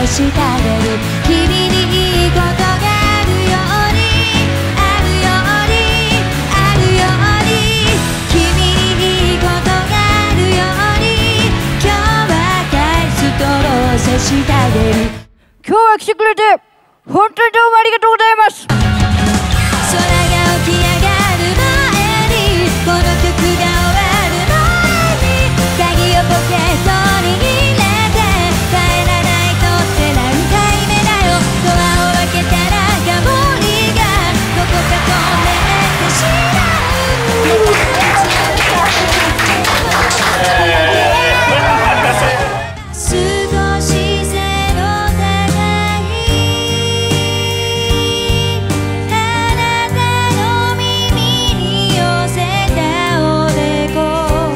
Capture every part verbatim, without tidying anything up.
してあげる。君にいいことがあるようにあるようにあるように、君にいいことがあるように、今日は返すとろうせしてあげる。 今日は来てくれて本当にどうもありがとうございます。 空が起き上がる前に、この曲が終わる前に、鍵をポケットに入れて、帰らないとって何回目だよ。ドアを開けたらガモリがどこか飛んでってしまう。少し背の高いあなたの耳に寄せたおでこ、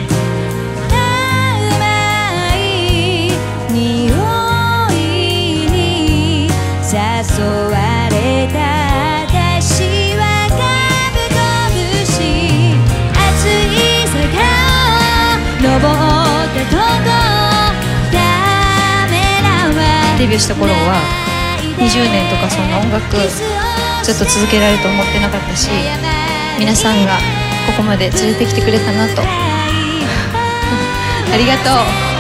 甘い匂いに誘われた私はカブトムシ、熱い坂を登ったとこ、 デビューした頃はにじゅうねんとかそんな音楽ずっと続けられると思ってなかったし、皆さんがここまで連れてきてくれたなとありがとう。